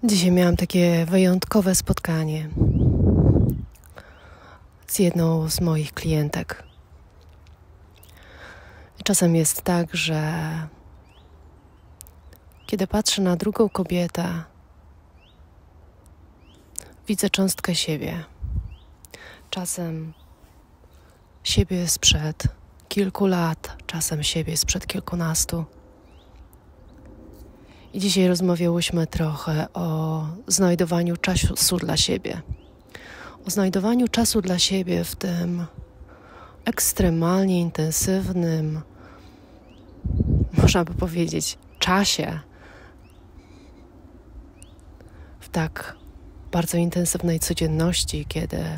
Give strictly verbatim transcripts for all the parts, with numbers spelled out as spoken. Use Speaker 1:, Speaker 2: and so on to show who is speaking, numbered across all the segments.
Speaker 1: Dzisiaj miałam takie wyjątkowe spotkanie z jedną z moich klientek. I czasem jest tak, że kiedy patrzę na drugą kobietę, widzę cząstkę siebie. Czasem siebie sprzed kilku lat, czasem siebie sprzed kilkunastu. I dzisiaj rozmawiałyśmy trochę o znajdowaniu czasu dla siebie. O znajdowaniu czasu dla siebie w tym ekstremalnie intensywnym, można by powiedzieć, czasie. W tak bardzo intensywnej codzienności, kiedy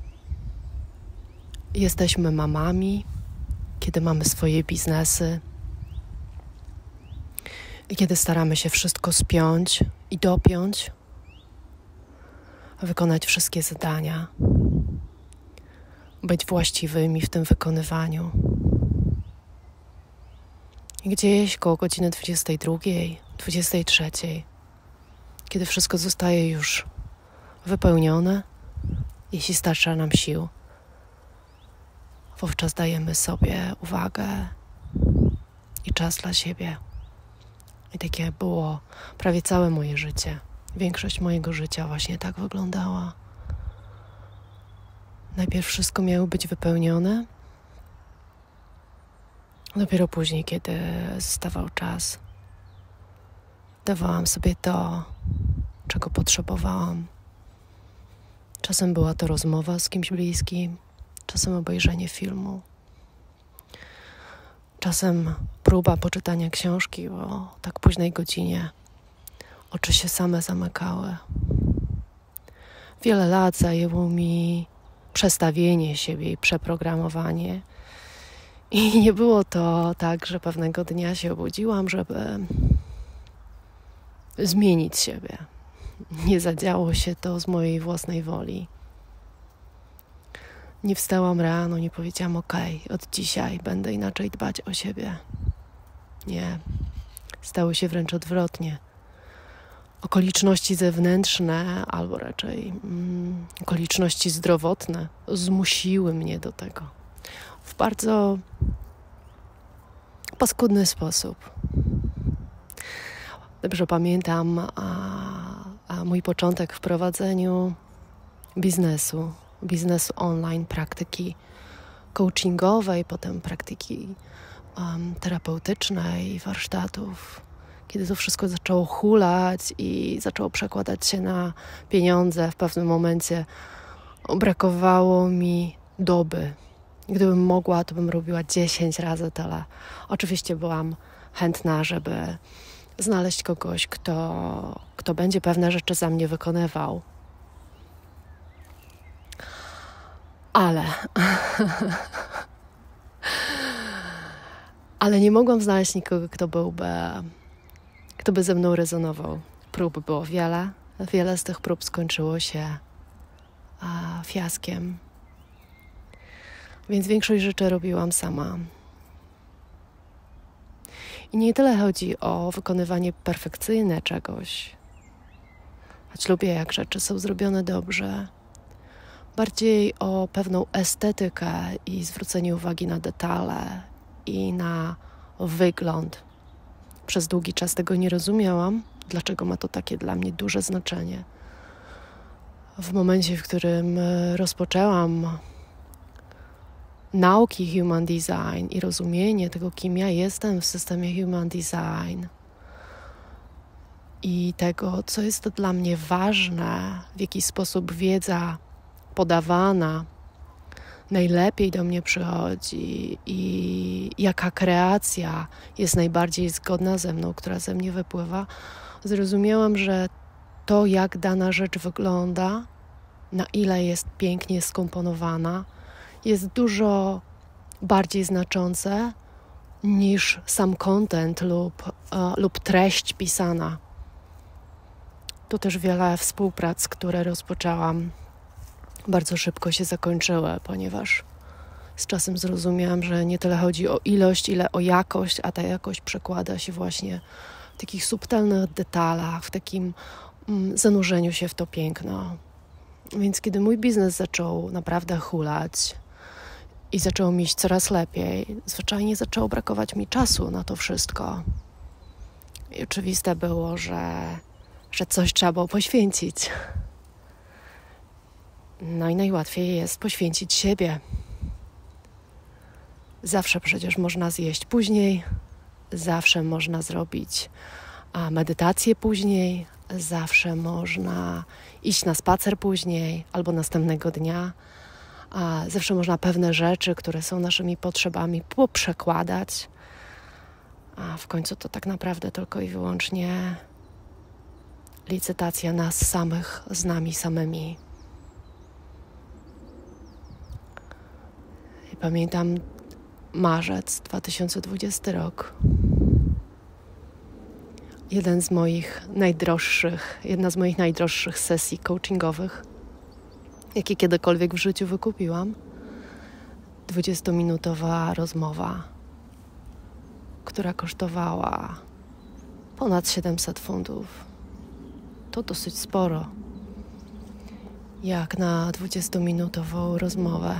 Speaker 1: jesteśmy mamami, kiedy mamy swoje biznesy, i kiedy staramy się wszystko spiąć i dopiąć, wykonać wszystkie zadania, być właściwymi w tym wykonywaniu. I gdzieś koło godziny dwudziestej drugiej, dwudziestej trzeciej, kiedy wszystko zostaje już wypełnione, jeśli starcza nam sił, wówczas dajemy sobie uwagę i czas dla siebie. I takie było prawie całe moje życie. Większość mojego życia właśnie tak wyglądała. Najpierw wszystko miało być wypełnione. Dopiero później, kiedy zostawał czas, dawałam sobie to, czego potrzebowałam. Czasem była to rozmowa z kimś bliskim, czasem obejrzenie filmu. Czasem próba poczytania książki o tak późnej godzinie. Oczy się same zamykały. Wiele lat zajęło mi przestawienie siebie i przeprogramowanie. I nie było to tak, że pewnego dnia się obudziłam, żeby zmienić siebie. Nie zadziało się to z mojej własnej woli. Nie wstałam rano, nie powiedziałam, okej, od dzisiaj będę inaczej dbać o siebie. Nie. Stało się wręcz odwrotnie. Okoliczności zewnętrzne, albo raczej mm, okoliczności zdrowotne zmusiły mnie do tego. W bardzo paskudny sposób. Dobrze pamiętam a, a mój początek w prowadzeniu biznesu. biznesu online, praktyki coachingowej, potem praktyki um, terapeutycznej, warsztatów. Kiedy to wszystko zaczęło hulać i zaczęło przekładać się na pieniądze, w pewnym momencie brakowało mi doby. Gdybym mogła, to bym robiła dziesięć razy tyle. Oczywiście byłam chętna, żeby znaleźć kogoś, kto, kto będzie pewne rzeczy za mnie wykonywał. Ale, ale nie mogłam znaleźć nikogo, kto byłby, kto by ze mną rezonował. Prób było wiele, wiele z tych prób skończyło się a, fiaskiem. Więc większość rzeczy robiłam sama. I nie tyle chodzi o wykonywanie perfekcyjne czegoś, choć lubię, jak rzeczy są zrobione dobrze. Bardziej o pewną estetykę i zwrócenie uwagi na detale i na wygląd. Przez długi czas tego nie rozumiałam, dlaczego ma to takie dla mnie duże znaczenie. W momencie, w którym rozpoczęłam nauki Human Design i rozumienie tego, kim ja jestem w systemie Human Design i tego, co jest dla mnie ważne, w jaki sposób wiedza podawana najlepiej do mnie przychodzi i jaka kreacja jest najbardziej zgodna ze mną, która ze mnie wypływa, zrozumiałam, że to, jak dana rzecz wygląda, na ile jest pięknie skomponowana, jest dużo bardziej znaczące niż sam content lub, uh, lub treść pisana. Tu też wiele współprac, które rozpoczęłam, bardzo szybko się zakończyły, ponieważ z czasem zrozumiałam, że nie tyle chodzi o ilość, ile o jakość, a ta jakość przekłada się właśnie w takich subtelnych detalach, w takim zanurzeniu się w to piękno. Więc kiedy mój biznes zaczął naprawdę hulać i zaczęło mi iść coraz lepiej, zwyczajnie zaczęło brakować mi czasu na to wszystko. I oczywiste było, że, że coś trzeba było poświęcić. No i najłatwiej jest poświęcić siebie. Zawsze przecież można zjeść później, zawsze można zrobić a, medytację później, zawsze można iść na spacer później albo następnego dnia. A zawsze można pewne rzeczy, które są naszymi potrzebami, poprzekładać. A w końcu to tak naprawdę tylko i wyłącznie licytacja nas samych z nami samymi. I pamiętam marzec dwa tysiące dwudziesty rok. Jeden z moich najdroższych, jedna z moich najdroższych sesji coachingowych, jakie kiedykolwiek w życiu wykupiłam. dwudziestominutowa rozmowa, która kosztowała ponad siedemset funtów. To dosyć sporo, jak na dwudziestominutową rozmowę.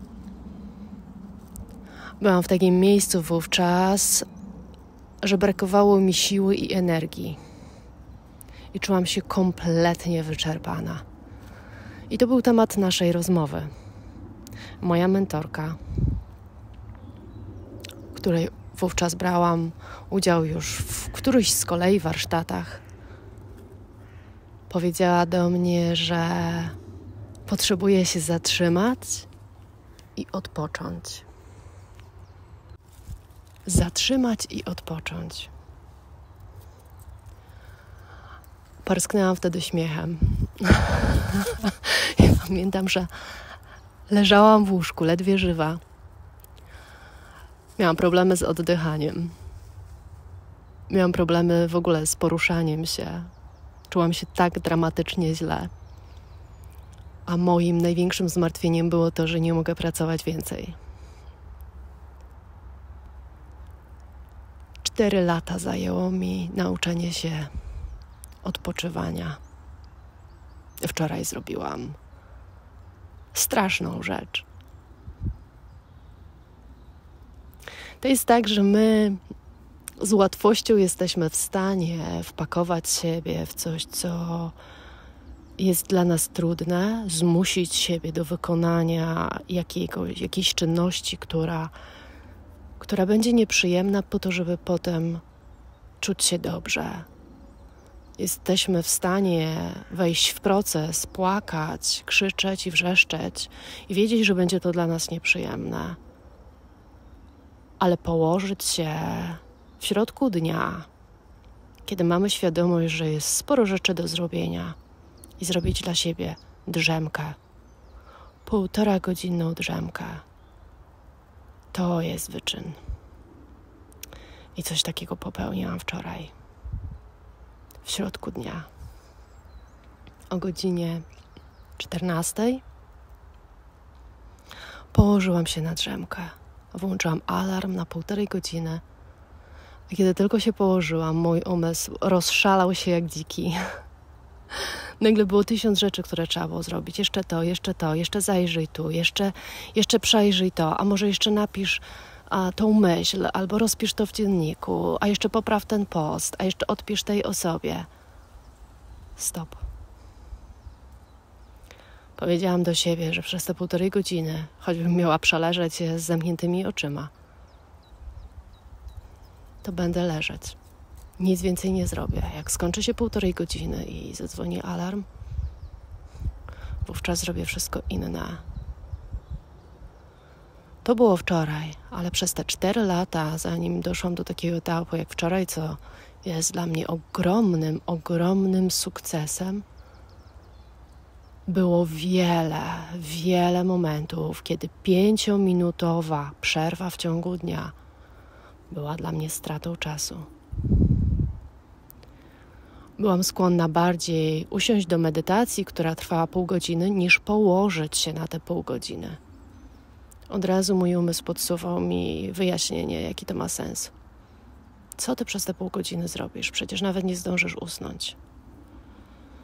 Speaker 1: Byłam w takim miejscu wówczas, że brakowało mi siły i energii. I czułam się kompletnie wyczerpana. I to był temat naszej rozmowy. Moja mentorka, której wówczas brałam udział już w którychś z kolei warsztatach, powiedziała do mnie, że potrzebuję się zatrzymać i odpocząć. Zatrzymać i odpocząć. Parsknęłam wtedy śmiechem. Ja pamiętam, że leżałam w łóżku, ledwie żywa. Miałam problemy z oddychaniem. Miałam problemy w ogóle z poruszaniem się. Czułam się tak dramatycznie źle. A moim największym zmartwieniem było to, że nie mogę pracować więcej. Cztery lata zajęło mi nauczenie się odpoczywania. Wczoraj zrobiłam straszną rzecz. To jest tak, że my z łatwością jesteśmy w stanie wpakować siebie w coś, co jest dla nas trudne, zmusić siebie do wykonania jakiegoś, jakiejś czynności, która, która będzie nieprzyjemna po to, żeby potem czuć się dobrze. Jesteśmy w stanie wejść w proces, płakać, krzyczeć i wrzeszczeć i wiedzieć, że będzie to dla nas nieprzyjemne. Ale położyć się w środku dnia, kiedy mamy świadomość, że jest sporo rzeczy do zrobienia i zrobić dla siebie drzemkę, półtora godzinną drzemkę, to jest wyczyn. I coś takiego popełniłam wczoraj. W środku dnia. O godzinie czternastej położyłam się na drzemkę. Włączyłam alarm na półtorej godziny. A kiedy tylko się położyłam, mój umysł rozszalał się jak dziki. Nagle było tysiąc rzeczy, które trzeba było zrobić. Jeszcze to, jeszcze to, jeszcze zajrzyj tu, jeszcze, jeszcze przejrzyj to, a może jeszcze napisz a, tą myśl, albo rozpisz to w dzienniku, a jeszcze popraw ten post, a jeszcze odpisz tej osobie. Stop. Powiedziałam do siebie, że przez te półtorej godziny, choćbym miała przeleżeć z zamkniętymi oczyma, to będę leżeć. Nic więcej nie zrobię. Jak skończy się półtorej godziny i zadzwoni alarm, wówczas zrobię wszystko inne. To było wczoraj, ale przez te cztery lata, zanim doszłam do takiego etapu jak wczoraj, co jest dla mnie ogromnym, ogromnym sukcesem, było wiele, wiele momentów, kiedy pięciominutowa przerwa w ciągu dnia była dla mnie stratą czasu. Byłam skłonna bardziej usiąść do medytacji, która trwała pół godziny, niż położyć się na te pół godziny. Od razu mój umysł podsuwał mi wyjaśnienie, jaki to ma sens. Co ty przez te pół godziny zrobisz? Przecież nawet nie zdążysz usnąć.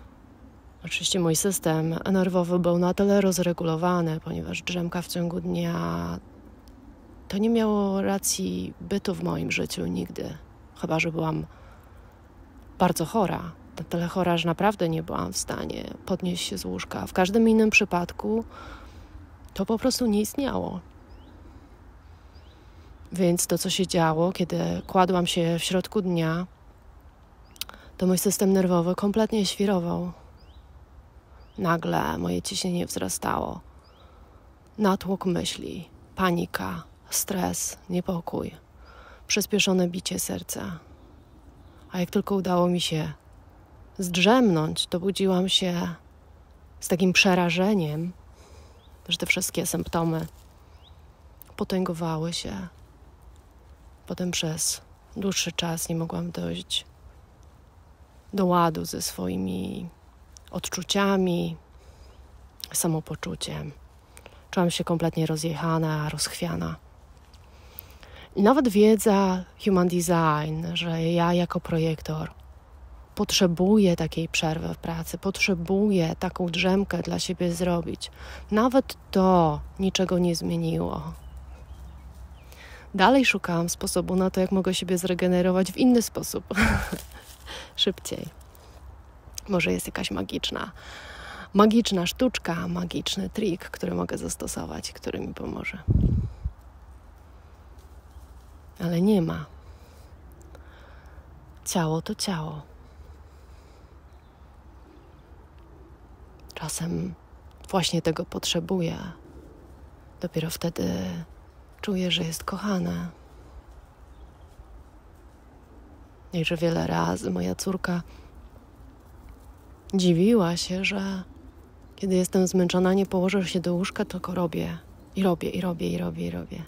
Speaker 1: Oczywiście mój system nerwowy był na tyle rozregulowany, ponieważ drzemka w ciągu dnia to nie miało racji bytu w moim życiu nigdy. Chyba że byłam bardzo chora. Na tyle chora, że naprawdę nie byłam w stanie podnieść się z łóżka. W każdym innym przypadku to po prostu nie istniało. Więc to, co się działo, kiedy kładłam się w środku dnia, to mój system nerwowy kompletnie świrował. Nagle moje ciśnienie wzrastało. Natłok myśli, panika, stres, niepokój, przyspieszone bicie serca. A jak tylko udało mi się zdrzemnąć, to budziłam się z takim przerażeniem, że te wszystkie symptomy potęgowały się. Potem przez dłuższy czas nie mogłam dojść do ładu ze swoimi odczuciami, samopoczuciem. Czułam się kompletnie rozjechana, rozchwiana. I nawet wiedza Human Design, że ja jako projektor potrzebuję takiej przerwy w pracy, potrzebuję taką drzemkę dla siebie zrobić. Nawet to niczego nie zmieniło. Dalej szukałam sposobu na to, jak mogę siebie zregenerować w inny sposób. Szybciej. Może jest jakaś magiczna, magiczna sztuczka, magiczny trik, który mogę zastosować, który mi pomoże. Ale nie ma. Ciało to ciało. Czasem właśnie tego potrzebuję. Dopiero wtedy czuję, że jest kochane. I że wiele razy moja córka dziwiła się, że kiedy jestem zmęczona, nie położę się do łóżka, tylko robię. I robię, i robię, i robię, i robię.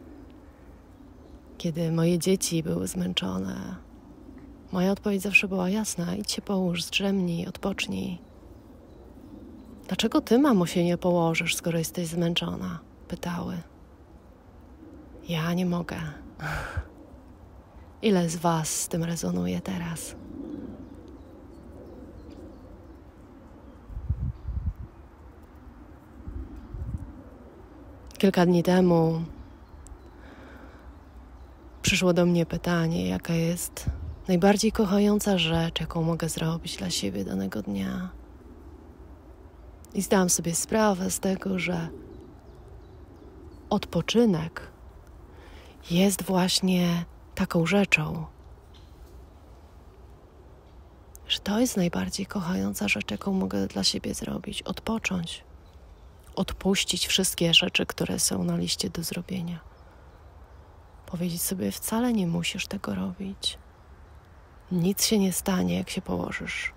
Speaker 1: Kiedy moje dzieci były zmęczone, moja odpowiedź zawsze była jasna. Idź się połóż, zdrzemnij, odpocznij. Dlaczego ty, mamo, się nie położysz, skoro jesteś zmęczona? Pytały. Ja nie mogę. Ile z was z tym rezonuje teraz? Kilka dni temu przyszło do mnie pytanie, jaka jest najbardziej kochająca rzecz, jaką mogę zrobić dla siebie danego dnia. I zdałam sobie sprawę z tego, że odpoczynek jest właśnie taką rzeczą, że to jest najbardziej kochająca rzecz, jaką mogę dla siebie zrobić. Odpocząć. Odpuścić wszystkie rzeczy, które są na liście do zrobienia. Powiedzieć sobie, wcale nie musisz tego robić. Nic się nie stanie, jak się położysz.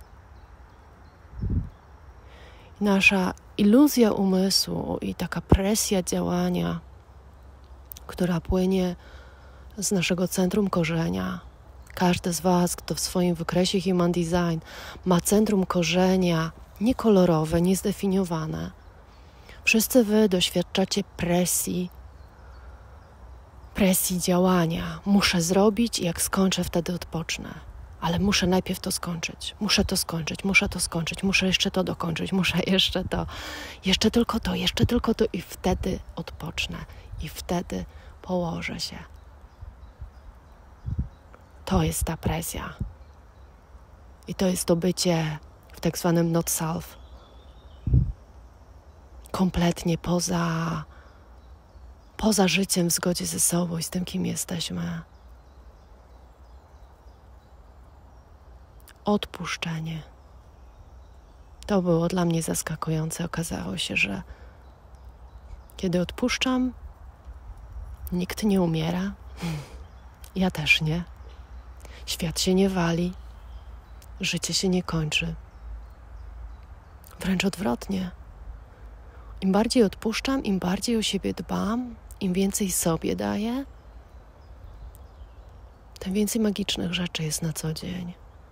Speaker 1: Nasza iluzja umysłu i taka presja działania, która płynie z naszego centrum korzenia. Każdy z was, kto w swoim wykresie Human Design ma centrum korzenia niekolorowe, niezdefiniowane. Wszyscy wy doświadczacie presji, presji działania. Muszę zrobić i jak skończę, wtedy odpocznę. Ale muszę najpierw to skończyć. Muszę to skończyć, muszę to skończyć, muszę jeszcze to dokończyć, muszę jeszcze to, jeszcze tylko to, jeszcze tylko to i wtedy odpocznę. I wtedy położę się. To jest ta presja. I to jest to bycie w tak zwanym not self. Kompletnie poza, poza życiem w zgodzie ze sobą i z tym, kim jesteśmy. Odpuszczenie. To było dla mnie zaskakujące. Okazało się, że kiedy odpuszczam, nikt nie umiera. Ja też nie. Świat się nie wali. Życie się nie kończy. Wręcz odwrotnie. Im bardziej odpuszczam, im bardziej o siebie dbam, im więcej sobie daję, tym więcej magicznych rzeczy jest na co dzień.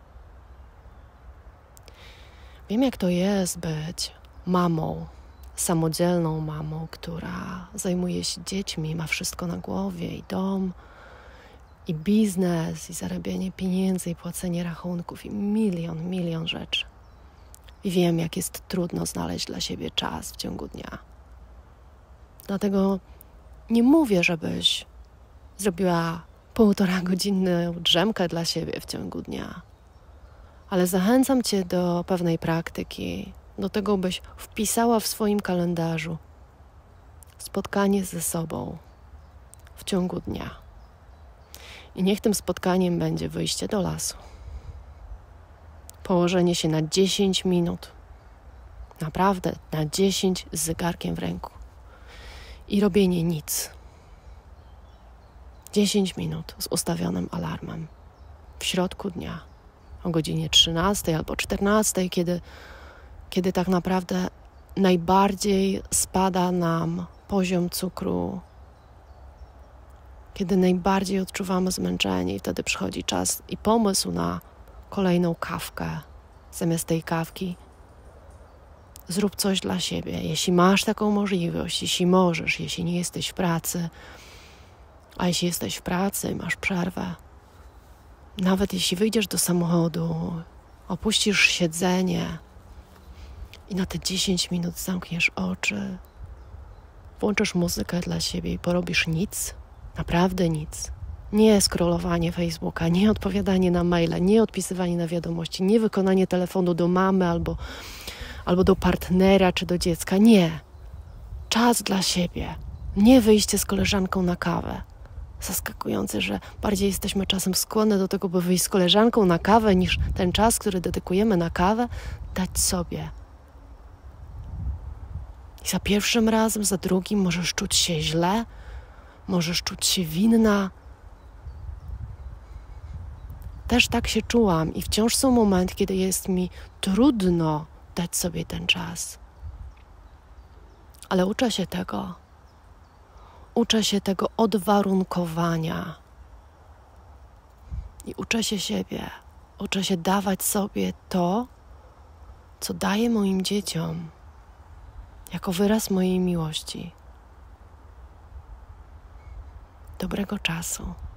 Speaker 1: Wiem, jak to jest być mamą, samodzielną mamą, która zajmuje się dziećmi, ma wszystko na głowie, i dom, i biznes, i zarabianie pieniędzy, i płacenie rachunków, i milion, milion rzeczy. I wiem, jak jest trudno znaleźć dla siebie czas w ciągu dnia. Dlatego nie mówię, żebyś zrobiła półtora godzinną drzemkę dla siebie w ciągu dnia. Ale zachęcam Cię do pewnej praktyki, do tego, byś wpisała w swoim kalendarzu spotkanie ze sobą w ciągu dnia. I niech tym spotkaniem będzie wyjście do lasu. Położenie się na dziesięć minut. Naprawdę na dziesięć z zegarkiem w ręku. I robienie nic. dziesięć minut z ustawionym alarmem. W środku dnia. O godzinie trzynastej albo czternastej, kiedy, kiedy tak naprawdę najbardziej spada nam poziom cukru, kiedy najbardziej odczuwamy zmęczenie i wtedy przychodzi czas i pomysł na kolejną kawkę. Zamiast tej kawki zrób coś dla siebie. Jeśli masz taką możliwość, jeśli możesz, jeśli nie jesteś w pracy, a jeśli jesteś w pracy i masz przerwę, nawet jeśli wyjdziesz do samochodu, opuścisz siedzenie i na te dziesięć minut zamkniesz oczy, włączysz muzykę dla siebie i porobisz nic, naprawdę nic. Nie scrollowanie Facebooka, nie odpowiadanie na maile, nie odpisywanie na wiadomości, nie wykonanie telefonu do mamy albo, albo do partnera czy do dziecka. Nie. Czas dla siebie. Nie wyjście z koleżanką na kawę. Zaskakujące, że bardziej jesteśmy czasem skłonne do tego, by wyjść z koleżanką na kawę, niż ten czas, który dedykujemy na kawę, dać sobie. I za pierwszym razem, za drugim możesz czuć się źle, możesz czuć się winna. Też tak się czułam i wciąż są momenty, kiedy jest mi trudno dać sobie ten czas. Ale uczę się tego. Uczę się tego odwarunkowania. I uczę się siebie. Uczę się dawać sobie to, co daję moim dzieciom, jako wyraz mojej miłości. Dobrego czasu.